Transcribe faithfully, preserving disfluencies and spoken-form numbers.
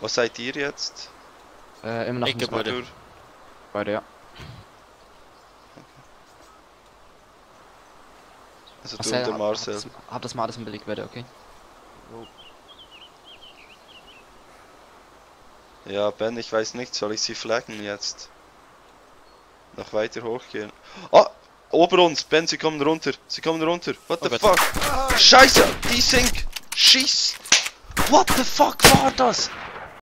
Was seid ihr jetzt? Äh, immer noch Ich im Gebäude. Gebäude. Gebäude, ja. Also Was du und der hat, Marcel. hat, das, hat das mal alles im Billiggebäude, okay? Ja, Ben, ich weiß nicht, soll ich sie flaggen jetzt? Noch weiter hochgehen. Ah! Ober uns! Ben, sie kommen runter! Sie kommen runter! What Oh the Gott. fuck? Scheiße! Die sink! Schieß! What the fuck war das?